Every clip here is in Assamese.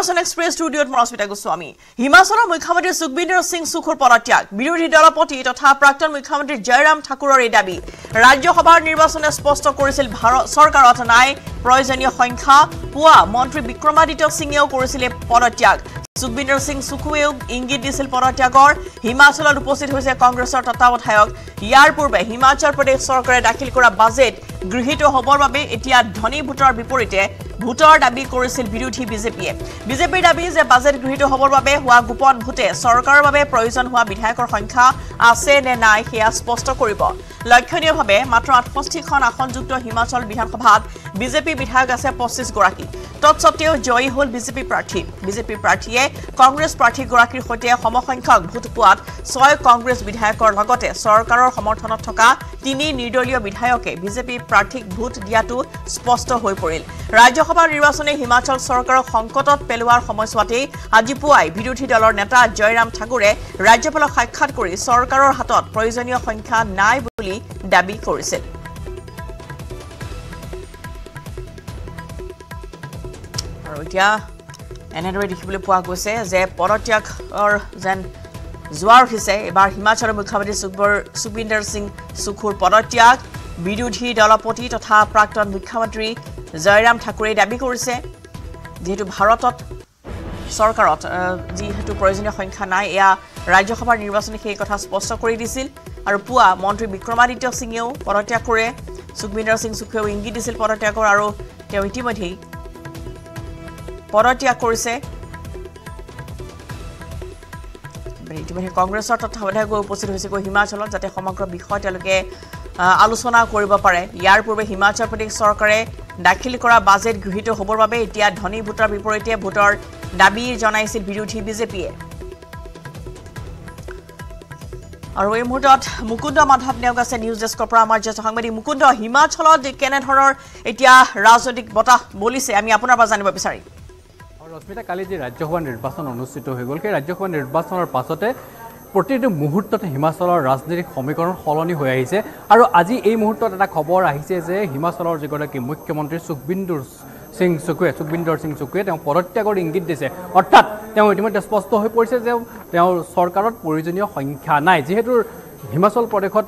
নিৰ্বাচন এক্সপ্ৰেছ ষ্টুডিঅ'ত মনস্মিতা গোস্বামী হিমাচলৰ মুখ্যমন্ত্ৰী সুখবিন্দৰ সিং সুখৰ পদত্যাগ বিৰোধী দলপতি তথা প্ৰাক্তন মুখ্যমন্ত্ৰী জয়ৰাম ঠাকুৰৰ এই দাবী ৰাজ্যসভাৰ নিৰ্বাচনে স্পষ্ট কৰিছিল ভাৰত চৰকাৰত নাই প্ৰয়োজনীয় সংখ্যা পুৱা মন্ত্ৰী বিক্ৰমাদিত্য সিঙেও কৰিছিল পদত্যাগ সুখবিন্দৰ সিং সুখুৱেও ইংগিত দিছিল পদত্যাগৰ হিমাচলত উপস্থিত হৈছে কংগ্ৰেছৰ তত্ত্বাৱধায়ক ইয়াৰ পূৰ্বে হিমাচল প্ৰদেশ চৰকাৰে দাখিল কৰা বাজেট গৃহীত হ'বৰ বাবে এতিয়া ধনী ভোটৰ বিপৰীতে ভোটৰ দাবী কৰিছিল বিৰোধী বিজেপিৰ দাবী যে বাজেট গৃহীত হ'বৰ বাবে হোৱা গোপন ভোটে চৰকাৰৰ বাবে প্ৰয়োজন হোৱা বিধায়কৰ সংখ্যা আছে নে নাই সেয়া স্পষ্ট কৰিব লক্ষণীয়ভাৱে মাত্ৰ 68খন আসনযুক্ত হিমাচল বিধানসভাত বিজেপি বিধায়ক আছে 25 গৰাকী তৎসত্ত্বেও জয়ী হ'ল বিজেপি প্ৰাৰ্থীয়ে কংগ্ৰেছ প্ৰাৰ্থীগৰাকীৰ সৈতে সমসংখ্যক ভোট পোৱাত 6 কংগ্ৰেছ বিধায়কৰ লগতে চৰকাৰৰ সমৰ্থনত থকা 3 নিৰ্দলীয় বিধায়কে বিজেপি প্ৰাৰ্থীক ভোট দিয়াটো স্পষ্ট হৈ পৰিল ৰাজ্যসভাৰ নিৰ্বাচনে হিমাচল চৰকাৰক সংকটত পেলোৱাৰ সময়ছোৱাতেই আজি পুৱাই বিৰোধী দলৰ নেতা জয়ৰাম ঠাকুৰে ৰাজ্যপালক সাক্ষাৎ কৰি চৰকাৰৰ হাতত প্ৰয়োজনীয় সংখ্যা নাই বুলি দাবী কৰিছিল আৰু এতিয়া এনেদৰে দেখিবলৈ পোৱা গৈছে যে পদত্যাগৰ যেন জোৱাৰ উঠিছে এবাৰ হিমাচলৰ মুখ্যমন্ত্ৰী সুখবিন্দৰ সিং সুখুৰ পদত্যাগ বিৰোধী দলপতি তথা প্ৰাক্তন মুখ্যমন্ত্ৰী জয়ৰাম ঠাকুৰে দাবী কৰিছে যেহেতু ভাৰতত চৰকাৰত যেহেতু প্ৰয়োজনীয় সংখ্যা নাই এয়া ৰাজ্যসভাৰ নিৰ্বাচনে সেই কথা স্পষ্ট কৰি দিছিল আৰু পুৱা মন্ত্ৰী বিক্ৰমাদিত্য সিঙেও পদত্যাগ কৰে সুখবিন্দৰ সিং সুখুৱেও ইংগিত দিছিল পদত্যাগৰ আৰু তেওঁ ইতিমধ্যেই পদত্যাগ কৰিছে ইতিমধ্যে কংগ্ৰেছৰ তত্ত্বাৱধায়ক উপস্থিত হৈছে হিমাচলত যাতে সমগ্ৰ বিষয় তেওঁলোকে আলোচনা কৰিব পাৰে ইয়াৰ পূৰ্বে হিমাচল প্ৰদেশ চৰকাৰে দাখিল কৰা বাজেট গৃহীত হ'বৰ বাবে এতিয়া ধনী ভোটৰ বিপৰীতে ভোটৰ দাবী জনাইছিল বিৰোধী বিজেপিয়ে আৰু এই মুহূৰ্তত মুকুন্দ মাধৱ নেওগ আছে নিউজ ডেস্কৰ পৰা আমাৰ জ্যেষ্ঠ সাংবাদিক মুকুন্দ হিমাচলত কেনেধৰণৰ এতিয়া ৰাজনৈতিক বতাহ বলিছে আমি আপোনাৰ পৰা জানিব বিচাৰিম ৰশ্মিতা কালি যে ৰাজ্যসভা নিৰ্বাচন অনুষ্ঠিত হৈ গ'ল সেই ৰাজ্যসভা নিৰ্বাচনৰ পাছতে প্ৰতিটো মুহূৰ্ততে হিমাচলৰ ৰাজনৈতিক সমীকৰণ সলনি হৈ আহিছে আৰু আজি এই মুহূৰ্তত এটা খবৰ আহিছে যে হিমাচলৰ যিগৰাকী মুখ্যমন্ত্ৰী সুখবিন্দৰ সিং সুখুৱে তেওঁ পদত্যাগৰ ইংগিত দিছে অৰ্থাৎ তেওঁ ইতিমধ্যে স্পষ্ট হৈ পৰিছে যে তেওঁৰ চৰকাৰত প্ৰয়োজনীয় সংখ্যা নাই যিহেতু হিমাচল প্ৰদেশত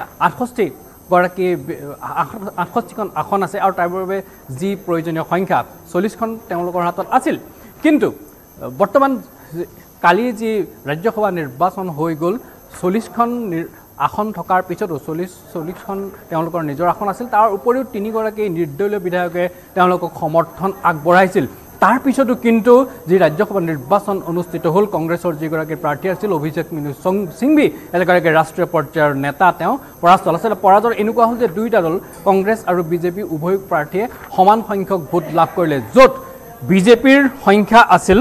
68খন আসন আছে আৰু তাৰ বাবে যি প্ৰয়োজনীয় সংখ্যা 40খন তেওঁলোকৰ হাতত আছিল কিন্তু বৰ্তমান কালি যি ৰাজ্যসভা নিৰ্বাচন হৈ গ'ল 40খন আসন থকাৰ পিছতো 40খন তেওঁলোকৰ নিজৰ আসন আছিল তাৰ উপৰিও 3 গৰাকী নিৰ্দলীয় বিধায়কে তেওঁলোকক সমৰ্থন আগবঢ়াইছিল তাৰ পিছতো কিন্তু যি ৰাজ্যসভা নিৰ্বাচন অনুষ্ঠিত হ'ল কংগ্ৰেছৰ যিগৰাকী প্ৰাৰ্থী আছিল অভিষেক মনু সিংভি এগৰাকী ৰাষ্ট্ৰীয় পৰ্যায়ৰ নেতা তেওঁ পৰাস্ত আছিল পৰাজয় এনেকুৱা হ'ল যে দুইটা দল কংগ্ৰেছ আৰু বিজেপি উভয় প্ৰাৰ্থীয়ে সমান সংখ্যক ভোট লাভ কৰিলে য'ত বিজেপিৰ সংখ্যা আছিল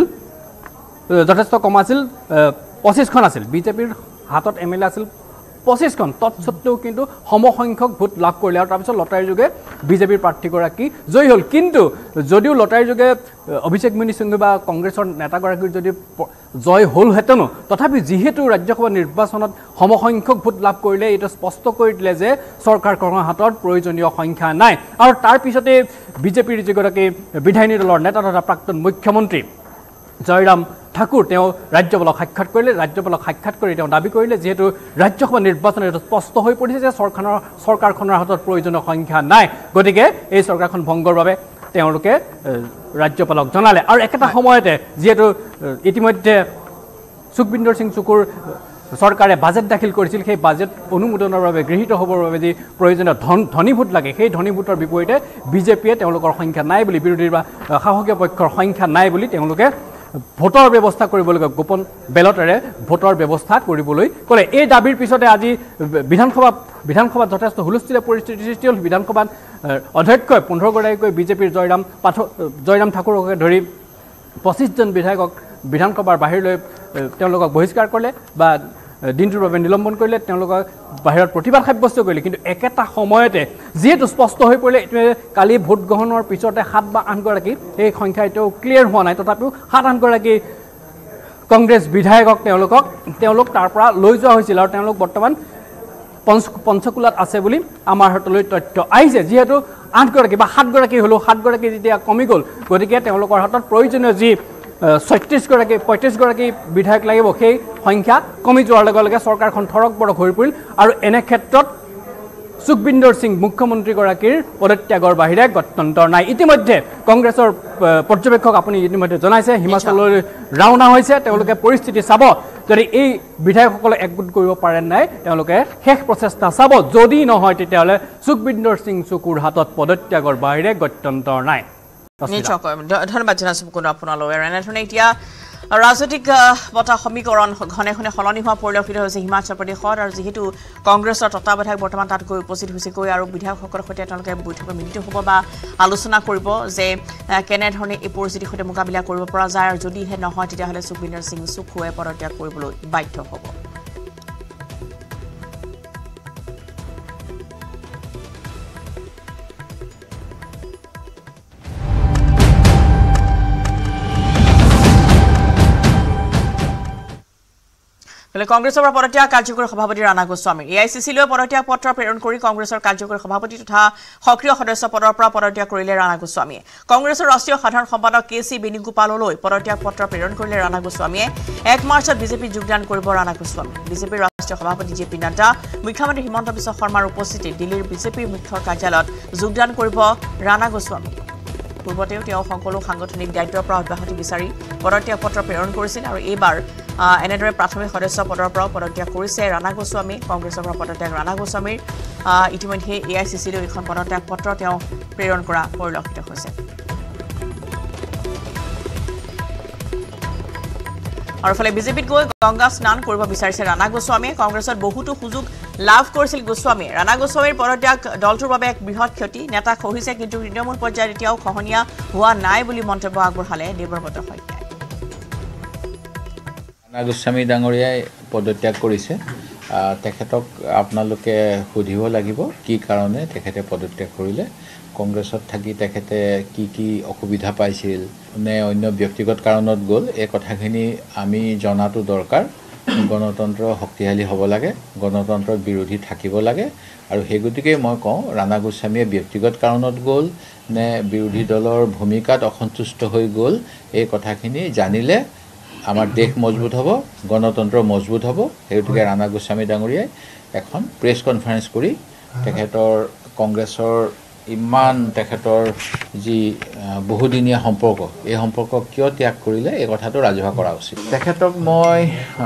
যথেষ্ট কম আছিল 25খন আছিল বিজেপিৰ হাতত এমএলএ আছিল 25খন তৎসত্ত্বেও কিন্তু সমসংখ্যক ভোট লাভ কৰিলে আৰু তাৰপিছত লটাৰী যোগে বিজেপিৰ প্ৰাৰ্থীগৰাকী জয়ী হ'ল কিন্তু যদিও লটাৰী যোগে অভিষেক মনু সিংভি বা কংগ্ৰেছৰ নেতাগৰাকীৰ যদি জয় হ'লহেঁতেনো তথাপি যিহেতু ৰাজ্যসভা নিৰ্বাচনত সমসংখ্যক ভোট লাভ কৰিলে এইটো স্পষ্ট কৰি দিলে যে চৰকাৰখনৰ হাতত প্ৰয়োজনীয় সংখ্যা নাই আৰু তাৰ পিছতে বিজেপিৰ যিগৰাকী বিধায়িনী দলৰ নেতা তথা প্ৰাক্তন মুখ্যমন্ত্ৰী জয়ৰাম ঠাকুৰ তেওঁ ৰাজ্যপালক সাক্ষাৎ কৰি তেওঁ দাবী কৰিলে যেহেতু ৰাজ্যসভা নিৰ্বাচন এইটো স্পষ্ট হৈ পৰিছে যে চৰকাৰখনৰ হাতত প্ৰয়োজনীয় সংখ্যা নাই গতিকে এই চৰকাৰখন ভংগৰ বাবে তেওঁলোকে ৰাজ্যপালক জনালে আৰু একেটা সময়তে যেহেতু ইতিমধ্যে সুখবিন্দৰ সিং সুখুৰ চৰকাৰে বাজেট দাখিল কৰিছিল সেই বাজেট অনুমোদনৰ বাবে গৃহীত হ'বৰ বাবে যি প্ৰয়োজনীয় ধনী ভোট লাগে সেই ধনী ভোটৰ বিপৰীতে বিজেপিয়ে তেওঁলোকৰ সংখ্যা নাই বুলি বিৰোধীৰ বা শাসকীয় পক্ষৰ সংখ্যা নাই বুলি তেওঁলোকে ভোটৰ ব্যৱস্থা কৰিবলৈ গোপন বেলটেৰে ভোটৰ ব্যৱস্থা কৰিবলৈ ক'লে এই দাবীৰ পিছতে আজি বিধানসভাত যথেষ্ট হুলস্থুলীয়া পৰিস্থিতি সৃষ্টি হ'ল বিধানসভাত অধ্যক্ষই 15 গৰাকীকৈ বিজেপিৰ জয়ৰাম ঠাকুৰকে ধৰি 25জন বিধায়কক বিধানসভাৰ বাহিৰলৈ তেওঁলোকক বহিষ্কাৰ কৰিলে বা দিনটোৰ বাবে নিলম্বন কৰিলে তেওঁলোকক বাহিৰত প্ৰতিবাদ সাব্যস্ত কৰিলে কিন্তু একেটা সময়তে যেহেতু স্পষ্ট হৈ পৰিলে কালি ভোট গ্ৰহণৰ পিছতে 7 বা 8 গৰাকী এই সংখ্যা এতিয়াও ক্লিয়াৰ হোৱা নাই তথাপিও 7-8 গৰাকী কংগ্ৰেছ বিধায়কক তেওঁলোক তাৰ পৰা লৈ যোৱা হৈছিল আৰু তেওঁলোক বৰ্তমান পঞ্চকুলাত আছে বুলি আমাৰ হাতলৈ তথ্য আহিছে যেহেতু 8 গৰাকী বা 7 গৰাকী হলো 7 গৰাকী যেতিয়া কমি গ'ল গতিকে তেওঁলোকৰ হাতত প্ৰয়োজনীয় যি 35 গৰাকী বিধায়ক লাগিব সেই সংখ্যা কমি যোৱাৰ লগে লগে চৰকাৰখন থৰক বৰক হৈ পৰিল আৰু এনে ক্ষেত্ৰত সুখবিন্দৰ সিং মুখ্যমন্ত্ৰীগৰাকীৰ পদত্যাগৰ বাহিৰে গত্যন্তৰ নাই ইতিমধ্যে কংগ্ৰেছৰ পৰ্যবেক্ষক আপুনি ইতিমধ্যে জনাইছে হিমাচললৈ ৰাওনা হৈছে তেওঁলোকে পৰিস্থিতি চাব যদি এই বিধায়কসকলে একগোট কৰিব পাৰে নাই তেওঁলোকে শেষ প্ৰচেষ্টা চাব যদি নহয় তেতিয়াহ'লে সুখবিন্দৰ সিং সুকুৰ হাতত পদত্যাগৰ বাহিৰে গত্যন্তৰ নাই নিশ্চয়কৈ ধন্যবাদ জনাইছোঁ কোনো আপোনালোকে এনেধৰণে এতিয়া ৰাজনৈতিক বতা সমীকৰণ ঘনে ঘনে সলনি হোৱা পৰিলক্ষিত হৈছে হিমাচল প্ৰদেশত আৰু যিহেতু কংগ্ৰেছৰ তত্বাৱধায়ক বৰ্তমান তাত গৈ উপস্থিত হৈছেগৈ আৰু বিধায়কসকলৰ সৈতে তেওঁলোকে বৈঠকত মিলিত হ'ব বা আলোচনা কৰিব যে কেনেধৰণে এই পৰিস্থিতিৰ সৈতে মোকাবিলা কৰিব পৰা যায় আৰু যদিহে নহয় তেতিয়াহ'লে সুখবিন্দৰ সিং সুখুৱে পদত্যাগ কৰিবলৈ বাধ্য হ'ব কংগ্ৰেছৰ পদত্যাগ কাৰ্যকৰী সভাপতি ৰাণা গোস্বামী এআইচিচিলৈ পদত্যাগ পত্ৰ প্ৰেৰণ কৰি কংগ্ৰেছৰ কাৰ্যকৰী সভাপতি তথা সক্ৰিয় সদস্য পদৰ পৰা পদত্যাগ কৰিলে ৰাণা গোস্বামীয়ে কংগ্ৰেছৰ ৰাষ্ট্ৰীয় সাধাৰণ সম্পাদক কেচি বেণুগোপাললৈ পদত্যাগ পত্ৰ প্ৰেৰণ কৰিলে ৰাণা গোস্বামীয়ে 1 মাৰ্চত বিজেপিত যোগদান কৰিব ৰাণা গোস্বামী বিজেপিৰ ৰাষ্ট্ৰীয় সভাপতি জে পি নাড্ডা মুখ্যমন্ত্ৰী হিমন্ত বিশ্ব শৰ্মাৰ উপস্থিতিত দিল্লীৰ বিজেপিৰ মুখ্য কাৰ্যালয়ত যোগদান কৰিব ৰাণা গোস্বামী পূৰ্বতেও তেওঁ সকলো সাংগঠনিক দায়িত্বৰ পৰা অব্যাহতি বিচাৰি পদত্যাগ পত্ৰ প্ৰেৰণ কৰিছিল আৰু এইবাৰ এনেদৰে প্ৰাথমিক সদস্য পদৰ পৰা পদত্যাগ কৰিছে ৰাণা গোস্বামী কংগ্ৰেছৰ পৰা পদত্যাগ ৰাণা গোস্বামীৰ ইতিমধ্যে এআইচিচিলৈ এখন পদত্যাগ পত্ৰ তেওঁ প্ৰেৰণ কৰা পৰিলক্ষিত হৈছে আৰু ফলে বিজেপিত গৈ গংগা স্নান কৰিব বিচাৰিছে ৰাণা গোস্বামীয়ে কংগ্ৰেছত বহুতো সুযোগ লাভ কৰিছিল গোস্বামীয়ে ৰাণা গোস্বামীৰ পদত্যাগ দলটোৰ বাবে এক বৃহৎ ক্ষতি নেতা খহিছে কিন্তু তৃণমূল পৰ্যায়ত এতিয়াও খহনীয়া হোৱা নাই বুলি মন্তব্য আগবঢ়ালে দেৱব্ৰত শইকীয়াই ৰাণা গোস্বামী ডাঙৰীয়াই পদত্যাগ কৰিছে তেখেতক আপোনালোকে সুধিব লাগিব কি কাৰণে তেখেতে পদত্যাগ কৰিলে কংগ্ৰেছত থাকি তেখেতে কি অসুবিধা পাইছিল নে অন্য ব্যক্তিগত কাৰণত গ'ল এই কথাখিনি আমি জনাটো দৰকাৰ গণতন্ত্ৰ শক্তিশালী হ'ব লাগে গণতন্ত্ৰৰ বিৰোধী থাকিব লাগে আৰু সেই গতিকে মই কওঁ ৰাণা গোস্বামীয়ে ব্যক্তিগত কাৰণত গ'ল নে বিৰোধী দলৰ ভূমিকাত অসন্তুষ্ট হৈ গ'ল এই কথাখিনি জানিলে আমাৰ দেশ মজবুত হ'ব গণতন্ত্ৰ মজবুত হ'ব সেই গতিকে ৰাণা গোস্বামী ডাঙৰীয়াই এখন প্ৰেছ কনফাৰেন্স কৰি তেখেতৰ কংগ্ৰেছৰ ইমান তেখেতৰ যি বহুদিনীয়া সম্পৰ্ক এই সম্পৰ্ক কিয় ত্যাগ কৰিলে এই কথাটো ৰাজহুৱা কৰা উচিত তেখেতক মই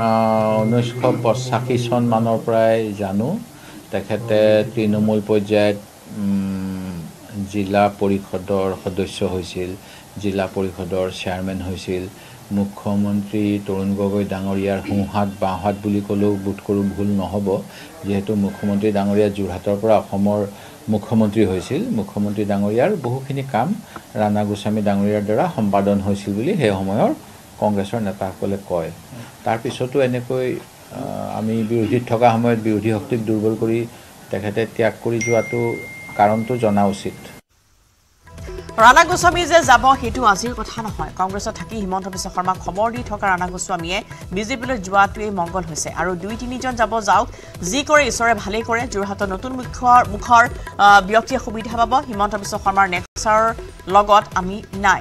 1985 চন মানৰ পৰাই জানো তেখেতে তৃণমূল পৰ্যায়ত জিলা পৰিষদৰ সদস্য হৈছিল জিলা পৰিষদৰ চেয়াৰমেন হৈছিল মুখ্যমন্ত্ৰী তৰুণ গগৈ ডাঙৰীয়াৰ সোঁহাত বাঁহাত বুলি ক'লেও বোধ কৰোঁ ভুল নহ'ব যিহেতু মুখ্যমন্ত্ৰী ডাঙৰীয়া যোৰহাটৰ পৰা অসমৰ মুখ্যমন্ত্ৰী হৈছিল মুখ্যমন্ত্ৰী ডাঙৰীয়াৰ বহুখিনি কাম ৰাণা গোস্বামী ডাঙৰীয়াৰ দ্বাৰা সম্পাদন হৈছিল বুলি সেই সময়ৰ কংগ্ৰেছৰ নেতাসকলে কয় তাৰপিছতো এনেকৈ আমি বিৰোধীত থকা সময়ত বিৰোধী শক্তিক দুৰ্বল কৰি তেখেতে ত্যাগ কৰি যোৱাটো কাৰণটো জনা উচিত ৰাণা গোস্বামী যে যাব সেইটো আজিৰ কথা নহয় কংগ্ৰেছত থাকি হিমন্ত বিশ্ব শৰ্মাক খবৰ দি থকা ৰাণা গোস্বামীয়ে বিজেপিলৈ যোৱাটোৱেই মংগল হৈছে আৰু 2-3জন যাব যাওক যি কৰে ঈশ্বৰে ভালেই কৰে যোৰহাটৰ নতুন মুখৰ ব্যক্তিয়ে সুবিধা পাব হিমন্ত বিশ্ব শৰ্মাৰ নেক্সাৰ লগত আমি নাই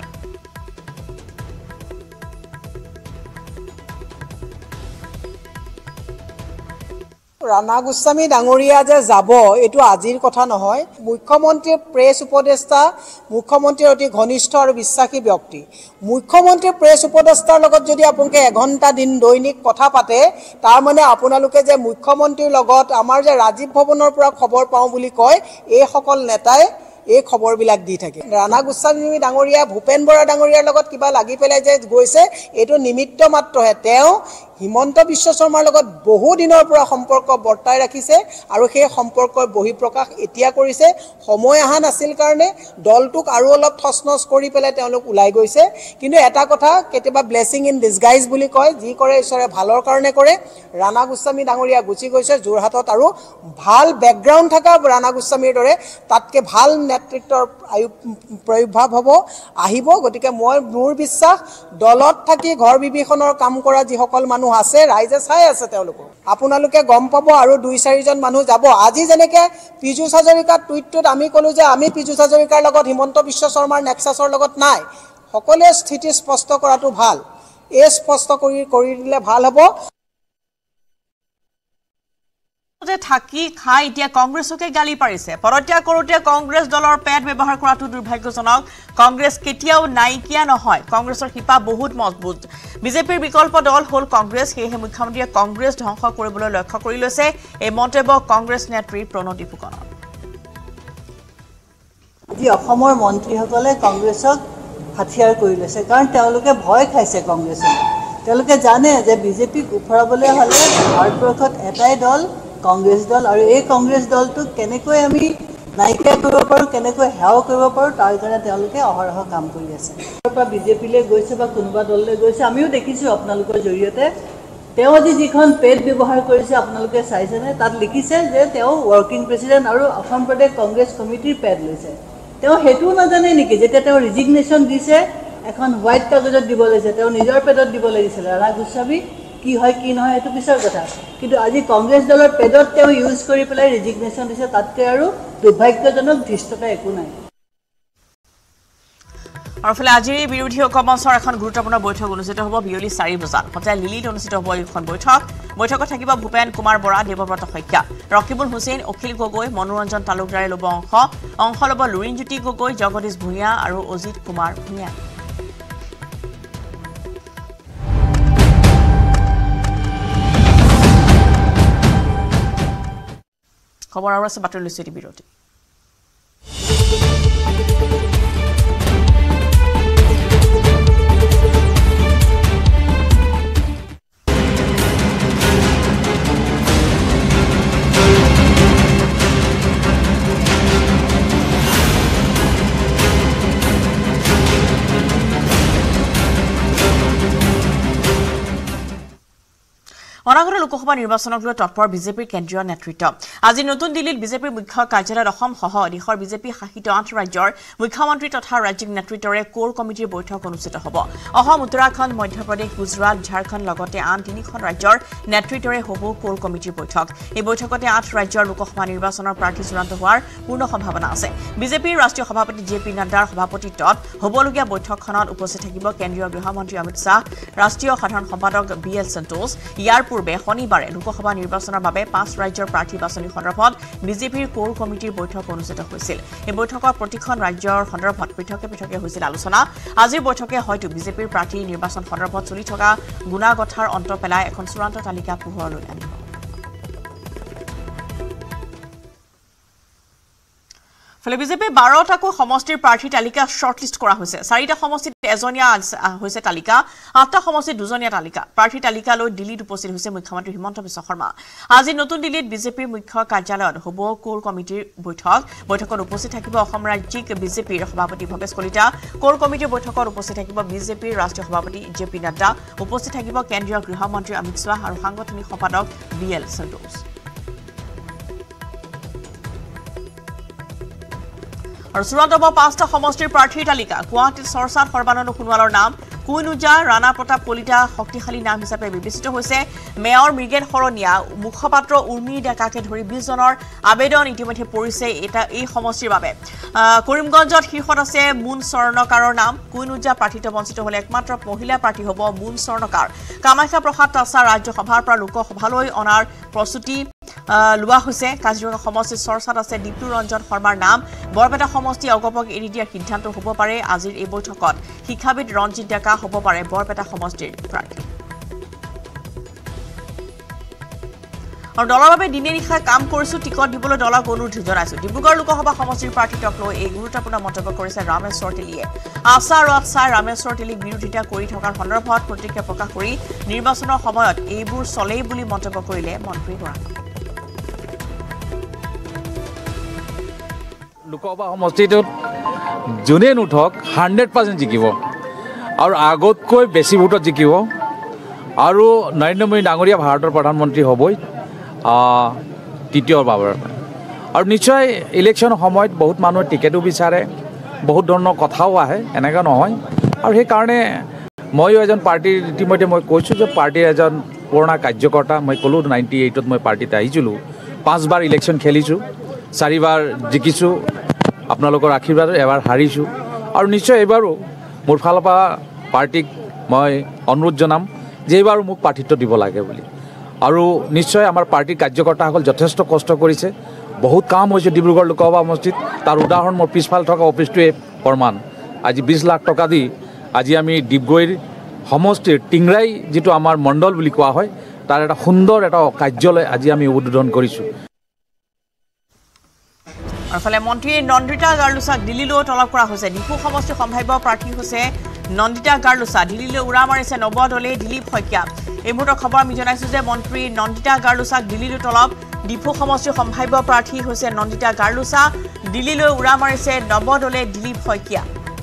ৰাণা গোস্বামী ডাঙৰীয়া যে যাব এটো আজিৰ কথা নহয় মুখ্যমন্ত্ৰীৰ প্ৰেছ উপদেষ্টা মুখ্যমন্ত্ৰীৰ অতি ঘনিষ্ঠ আৰু বিশ্বাসী ব্যক্তি মুখ্যমন্ত্ৰীৰ প্ৰেছ উপদেষ্টাৰ লগত যদি আপোনালোকে এঘণ্টা দিন দৈনিক কথা পাতে তাৰ মানে আপোনালোকে যে মুখ্যমন্ত্ৰীৰ লগত আমাৰ যে ৰাজীৱ ভৱনৰ পৰা খবৰ পাওঁ বুলি কয় এই সকল নেতাই এই খবৰবিলাক দি থাকে ৰাণা গোস্বামী ডাঙৰীয়া ভূপেন বৰা ডাঙৰীয়াৰ লগত কিবা লাগি পেলাই যে গৈছে এইটো নিমিত্ত মাত্ৰহে তেওঁ হিমন্ত বিশ্ব শৰ্মাৰ লগত বহু দিনৰ পৰা সম্পৰ্ক বৰ্তাই ৰাখিছে আৰু সেই সম্পৰ্কৰ বহিঃপ্ৰকাশ এতিয়া কৰিছে সময় আহা নাছিল কাৰণে দলটোক আৰু অলপ থসনস কৰি পেলাই তেওঁলোক ওলাই গৈছে কিন্তু এটা কথা কেতিয়াবা ব্লেছিং ইন ডিসগাইজ বুলি কয় যি কৰে ঈশ্বৰে ভালৰ কাৰণে কৰে ৰাণা গোস্বামী ডাঙৰীয়া গুচি গৈছে যোৰহাটত আৰু ভাল বেকগ্ৰাউণ্ড থকা ৰাণা গোস্বামীৰ দৰে তাতকে ভাল নেতৃত্বৰ প্ৰয়োভাৱ হ'ব আহিব গতিকে মই মোৰ বিশ্বাস দলত থাকি ঘৰ বিবেচনৰ কাম কৰা যিসকল মানুহ আছে ৰাইজে চাই আছে তেওঁলোক আপোনালোকে গম পাব আৰু 2-4জন মানুহ যাব আজি যেনেকে পিজু হাজৰিকাৰ টুইটটোত আমি কলো যে আমি পিজু হাজৰিকাৰ লগত হিমন্ত বিশ্ব শৰ্মাৰ নেক্সাছৰ লগত নাই সকলোৱে স্থিতি স্পষ্ট কৰাটো ভাল এই স্পষ্ট কৰি দিলে ভাল হ'ব থাকি খাই এতিয়া কংগ্ৰেছকে গালি পাৰিছে পদত্যাগ কৰোতে কংগ্ৰেছ দলৰ পেট ব্যৱহাৰ কৰাটো দুৰ্ভাগ্যজনক কংগ্ৰেছ কেতিয়াও নাইকিয়া নহয় কংগ্ৰেছৰ শিপা বহুত মজবুত বিজেপিৰ বিকল্প দল হ'ল কংগ্ৰেছ সেয়েহে মুখ্যমন্ত্ৰীয়ে কংগ্ৰেছ ধ্বংস কৰিবলৈ লক্ষ্য কৰি লৈছে এই মন্তব্য কংগ্ৰেছ নেত্ৰী প্ৰণতি ফুকনৰ আজি অসমৰ মন্ত্ৰীসকলে কংগ্ৰেছক হাতিয়াৰ কৰি লৈছে কাৰণ তেওঁলোকে ভয় খাইছে কংগ্ৰেছক তেওঁলোকে জানে যে বিজেপিক উফৰাবলৈ হ'লে ভাৰতবৰ্ষত এটাই দল কংগ্ৰেছ দল আৰু এই কংগ্ৰেছ দলটোক কেনেকৈ আমি নাইকিয়া কৰিব পাৰোঁ কেনেকৈ হেও কৰিব পাৰোঁ তাৰ কাৰণে তেওঁলোকে অহৰহ কাম কৰি আছে পৰা বিজেপিলৈ গৈছে বা কোনোবা দললৈ গৈছে আমিও দেখিছোঁ আপোনালোকৰ জৰিয়তে তেওঁ আজি যিখন পেড ব্যৱহাৰ কৰিছে আপোনালোকে চাইছেনে তাত লিখিছে যে তেওঁ ৱৰ্কিং প্ৰেচিডেণ্ট আৰু অসম প্ৰদেশ কংগ্ৰেছ কমিটিৰ পেড লৈছে তেওঁ হেতু নাজানে নেকি যেতিয়া তেওঁ ৰিজিগনেশ্যন দিছে এখন হোৱাইট কাগজত দিব লাগিছে তেওঁ নিজৰ পেডত দিব লাগিছিল ৰাণা গোস্বামী কি হয় কি নহয় এটো পিছৰ কথা কিন্তু আজি কংগ্ৰেছ দলৰ পেডত তেওঁ ইউজ কৰি পেলাই ৰিজিগনেশ্যন দিছে তাতকে আৰু দুৰ্ভাগ্যজনক ধৃষ্টতা একো নাই আৰু ফলে আজি বিৰোধী ঐক্যমঞ্চৰ এখন গুৰুত্বপূৰ্ণ বৈঠক অনুষ্ঠিত হ'ব বিয়লি 4 বজাত হোটেল লিলিত অনুষ্ঠিত হ'ব এইখন বৈঠকত থাকিব ভূপেন কুমাৰ বৰা দেৱব্ৰত শইকীয়া ৰকিবুল হুছেইন অখিল গগৈ মনোৰঞ্জন তালুকদাৰে ল'ব অংশ ল'ব লুৰিণজ্যোতি গগৈ জগদীশ ভূঞা আৰু অজিত কুমাৰ ভূঞা খবৰ আৰু আছে বাতৰি লৈছে বিৰোধী অনাগত লোকসভা নিৰ্বাচনক লৈ তৎপৰ বিজেপিৰ কেন্দ্ৰীয় নেতৃত্ব আজি নতুন দিল্লীত বিজেপিৰ মুখ্য কাৰ্যালয়ত অসম সহ দেশৰ বিজেপি শাসিত 8 ৰাজ্যৰ মুখ্যমন্ত্ৰী তথা ৰাজ্যিক নেতৃত্বৰে কোৰ কমিটিৰ বৈঠক অনুষ্ঠিত হ'ব অসম উত্তৰাখণ্ড মধ্যপ্ৰদেশ গুজৰাট ঝাৰখণ্ড লগতে আন 3খন ৰাজ্যৰ নেতৃত্বৰে হ'ব কোৰ কমিটিৰ বৈঠক এই বৈঠকতে 8 ৰাজ্যৰ লোকসভা নিৰ্বাচনৰ প্ৰাৰ্থী চূড়ান্ত হোৱাৰ পূৰ্ণ সম্ভাৱনা আছে বিজেপিৰ ৰাষ্ট্ৰীয় সভাপতি জে.পি. নাড্ডাৰ সভাপতিত্বত হ'বলগীয়া বৈঠকখনত উপস্থিত থাকিব কেন্দ্ৰীয় গৃহমন্ত্ৰী অমিত শাহ ৰাষ্ট্ৰীয় সাধাৰণ সম্পাদক বি.এল. সন্তোষ ইয়াৰ পূৰ্বে শনিবাৰে লোকসভা নিৰ্বাচনৰ বাবে 5 ৰাজ্যৰ প্ৰাৰ্থী বাছনি সন্দৰ্ভত বিজেপিৰ কোৰ কমিটিৰ বৈঠক অনুষ্ঠিত হৈছিল এই বৈঠকত প্ৰতিখন ৰাজ্যৰ সন্দৰ্ভত পৃথকে হৈছিল আলোচনা আজিৰ বৈঠকে হয়তো বিজেপিৰ প্ৰাৰ্থী নিৰ্বাচন সন্দৰ্ভত চলি থকা গুণাগথাৰ অন্ত পেলাই এখন চূড়ান্ত তালিকা পোহৰলৈ আনিব ফলে বিজেপি 12টাকৈ সমষ্টিৰ প্ৰাৰ্থী তালিকা শৰ্টলিষ্ট কৰা হৈছে 4টা সমষ্টিত এজনীয়া হৈছে তালিকা 8টা সমষ্টিত দুজনীয়া তালিকা প্ৰাৰ্থী তালিকালৈ দিল্লীত উপস্থিত হৈছে মুখ্যমন্ত্ৰী হিমন্ত বিশ্ব শৰ্মা আজি নতুন দিল্লীত বিজেপিৰ মুখ্য কাৰ্যালয়ত হ'ব কোৰ কমিটিৰ বৈঠকত উপস্থিত থাকিব অসম ৰাজ্যিক বিজেপিৰ সভাপতি ভৱেশ কলিতা কোৰ কমিটিৰ বৈঠকত উপস্থিত থাকিব বিজেপিৰ ৰাষ্ট্ৰীয় সভাপতি জে.পি. নাড্ডা উপস্থিত থাকিব কেন্দ্ৰীয় গৃহমন্ত্ৰী অমিত শাহ আৰু সাংগঠনিক সম্পাদক বি.এল. সন্তোষ আৰু চূড়ান্ত হ'ব 5টা সমষ্টিৰ প্ৰাৰ্থীৰ তালিকা গুৱাহাটীত চৰ্চাত সৰ্বানন্দ সোণোৱালৰ নাম কুইনুজা ৰাণা প্ৰতাপ কলিতা শক্তিশালী নাম হিচাপে বিবেচিত হৈছে মেয়ৰ মৃগেন শৰণীয়া মুখপাত্ৰ উৰ্মি ডেকাকে ধৰি 20 জনৰ আবেদন ইতিমধ্যে পৰিছে এই সমষ্টিৰ বাবে কৰিমগঞ্জত শীৰ্ষত আছে মুন স্বৰ্ণকাৰৰ নাম কুইনুজা প্ৰাৰ্থিত্ব বঞ্চিত হ'লে একমাত্ৰ মহিলা প্ৰাৰ্থী হ'ব মুন স্বৰ্ণকাৰ কামাখ্যা প্ৰসাদ তাছা ৰাজ্যসভাৰ পৰা লোকসভালৈ অনাৰ প্ৰস্তুতি লোৱা হৈছে কাজিৰঙা সমষ্টিৰ চৰ্চাত আছে দীপ্তু ৰঞ্জন শৰ্মাৰ নাম বৰপেটা সমষ্টি অগপক এৰি দিয়াৰ সিদ্ধান্ত হ'ব পাৰে আজিৰ এই বৈঠকত শিক্ষাবিদ ৰঞ্জিত ডেকা হ'ব পাৰে বৰপেটা সমষ্টিৰ প্ৰাৰ্থী আৰু দলৰ বাবে দিনে নিশাই কাম কৰিছো টিকট দিবলৈ দলক অনুৰোধ জনাইছো ডিব্ৰুগড় লোকসভা সমষ্টিৰ প্ৰাৰ্থীক লৈ এই গুৰুত্বপূৰ্ণ মন্তব্য কৰিছে ৰামেশ্বৰ তেলীয়ে আশা ৰথ চাই ৰামেশ্বৰ তেলীক বিৰোধিতা কৰি থকাৰ সন্দৰ্ভত প্ৰতিক্ৰিয়া প্ৰকাশ কৰি নিৰ্বাচনৰ সময়ত এইবোৰ চলেই বুলি মন্তব্য কৰিলে মন্ত্ৰীগৰাকী লোকসভা সমষ্টিটোত যোনে নুঠক 100% জিকিব আৰু আগতকৈ বেছি ভোটত জিকিব আৰু নৰেন্দ্ৰ মোদী ডাঙৰীয়া ভাৰতৰ প্ৰধানমন্ত্ৰী হ'বই তৃতীয়বাৰৰ আৰু নিশ্চয় ইলেকশ্যন সময়ত বহুত মানুহে টিকেটো বিচাৰে বহুত ধৰণৰ কথাও আহে এনেকুৱা নহয় আৰু সেইকাৰণে ময়ো এজন পাৰ্টিৰ ইতিমধ্যে মই কৈছোঁ যে পাৰ্টিৰ এজন পুৰণা কাৰ্যকৰ্তা মই ক'লোঁ 98ত মই পাৰ্টিত আহিছিলোঁ 5 বাৰ ইলেকশ্যন খেলিছোঁ 4 বাৰ জিকিছোঁ আপোনালোকৰ আশীৰ্বাদত এবাৰ হাৰিছোঁ আৰু নিশ্চয় এইবাৰো মোৰ ফালৰ পৰা পাৰ্টিক মই অনুৰোধ জনাম যে এইবাৰ মোক প্ৰাৰ্থিত্ব দিব লাগে বুলি আৰু নিশ্চয় আমাৰ পাৰ্টিৰ কাৰ্যকৰ্তাসকল যথেষ্ট কষ্ট কৰিছে বহুত কাম হৈছে ডিব্ৰুগড় লোকসভা সমষ্টিত তাৰ উদাহৰণ মোৰ পিছফালে থকা অফিচটোৱে প্ৰমাণ আজি 20 লাখ টকা দি আজি আমি ডিব্ৰুগড় সমষ্টিৰ টিংৰাই যিটো আমাৰ মণ্ডল বুলি কোৱা হয় তাৰ এটা সুন্দৰ এটা কাৰ্যালয় আজি আমি উদ্বোধন কৰিছোঁ আৰফালে মন্ত্ৰী নন্দিতা গাৰ্লুছাক দিল্লীলৈ তলব কৰা হৈছে ডিফু সমষ্টিৰ সম্ভাৱ্য প্ৰাৰ্থী হৈছে নন্দিতা গাৰ্লুছা দিল্লীলৈ উৰা মাৰিছে নৱদলে দিলীপ শইকীয়া এই মুহূৰ্তৰ খবৰ আমি জনাইছো যে মন্ত্ৰী নন্দিতা গাৰ্লুছাক দিল্লীলৈ তলব ডিফু সমষ্টিৰ সম্ভাৱ্য প্ৰাৰ্থী হৈছে নন্দিতা গাৰ্লুছা দিল্লীলৈ উৰা মাৰিছে নৱদলে দিলীপ শইকীয়া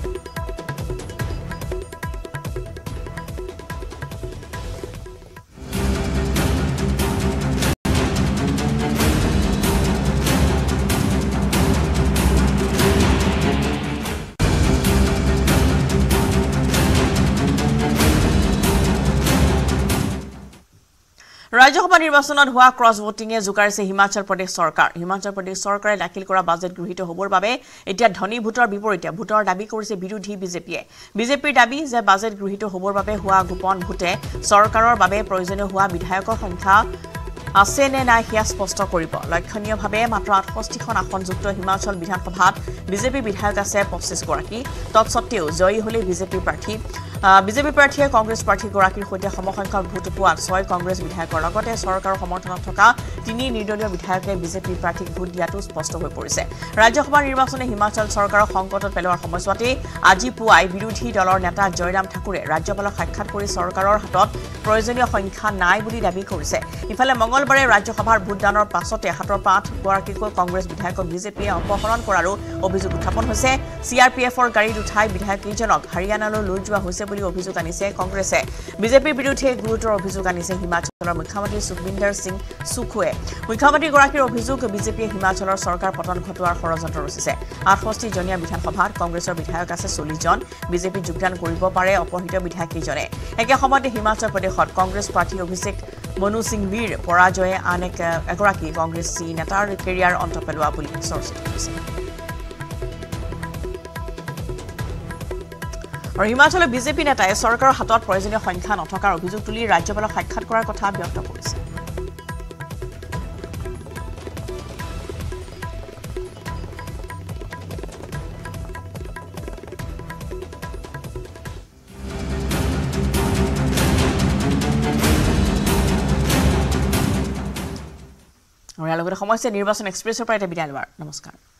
ৰাজ্যসভা নিৰ্বাচনত হোৱা ক্ৰছ ভোটিংয়ে জোকাৰিছে হিমাচল প্ৰদেশ চৰকাৰ হিমাচল প্ৰদেশ চৰকাৰে দাখিল কৰা বাজেট গৃহীত হ'বৰ বাবে এতিয়া ধনী ভোটৰ বিপৰীতে ভোটৰ দাবী কৰিছে বিৰোধী বিজেপিৰ দাবী যে বাজেট গৃহীত হ'বৰ বাবে হোৱা গোপন ভোটে চৰকাৰৰ বাবে প্ৰয়োজনীয় হোৱা বিধায়কৰ সংখ্যা আছে নে নাই সেয়া স্পষ্ট কৰিব লক্ষণীয়ভাৱে মাত্ৰ 68খন আসনযুক্ত হিমাচল বিধানসভাত বিজেপি বিধায়ক আছে 25 গৰাকী তৎসত্ত্বেও জয়ী হলে বিজেপি প্ৰাৰ্থীয়ে কংগ্ৰেছ প্ৰাৰ্থীগৰাকীৰ সৈতে সমসংখ্যক ভোট পোৱাত 6 কংগ্ৰেছ বিধায়কৰ লগতে চৰকাৰৰ সমৰ্থনত থকা 3 নিৰ্দলীয় বিধায়কে বিজেপি প্ৰাৰ্থীক ভোট দিয়াটো স্পষ্ট হৈ পৰিছে ৰাজ্যসভা নিৰ্বাচনে হিমাচল চৰকাৰক সংকটত পেলোৱাৰ সময়ছোৱাতে আজি পুৱাই বিৰোধী দলৰ নেতা জয়ৰাম ঠাকুৰে ৰাজ্যপালক সাক্ষাৎ কৰি চৰকাৰৰ হাতত প্ৰয়োজনীয় সংখ্যা নাই বুলি দাবী কৰিছে ইফালে মঙ্গলবাৰে ৰাজ্যসভাৰ ভোটদানৰ পাছতে হাতৰ 5 গৰাকীকৈ কংগ্ৰেছ বিধায়কক বিজেপিয়ে অপহৰণ কৰাৰো অভিযোগ উত্থাপন হৈছে চিআৰপিএফৰ গাড়ীত উঠাই বিধায়কজনক হাৰিয়ানালৈ লৈ যোৱা হৈছে বুলি অভিযোগ আনিছে কংগ্ৰেছে বিজেপিৰ বিৰুদ্ধে গুৰুতৰ অভিযোগ আনিছে হিমাচলৰ মুখ্যমন্ত্ৰী সুখবিন্দৰ সিং সুখুৱে মুখ্যমন্ত্ৰীগৰাকীৰ অভিযোগ বিজেপিয়ে হিমাচলৰ চৰকাৰ পতন ঘটোৱাৰ ষড়যন্ত্ৰ ৰচিছে 68 জনীয়া বিধানসভাত কংগ্ৰেছৰ বিধায়ক আছে 40 জন বিজেপিত যোগদান কৰিব পাৰে অপহৃত বিধায়কজনে একে সময়তে হিমাচল প্ৰদেশত কংগ্ৰেছ প্ৰাৰ্থী অভিষেক মনু সিংভিৰ পৰাজয়ে আন এগৰাকী কংগ্ৰেছী নেতাৰ কেৰিয়াৰ অন্ত পেলোৱা বুলি চৰ্চিত হৈছে আৰু হিমাচলৰ বিজেপি নেতাই চৰকাৰৰ হাতত প্ৰয়োজনীয় সংখ্যা নথকাৰ অভিযোগ তুলি ৰাজ্যপালক সাক্ষাৎ কৰাৰ কথা ব্যক্ত কৰিছে আৰু ইয়াৰ লগতে সমস্যা নিৰ্বাচন এক্সপ্ৰেছৰ পৰা এটা বিদায় লোৱাৰ নমস্কাৰ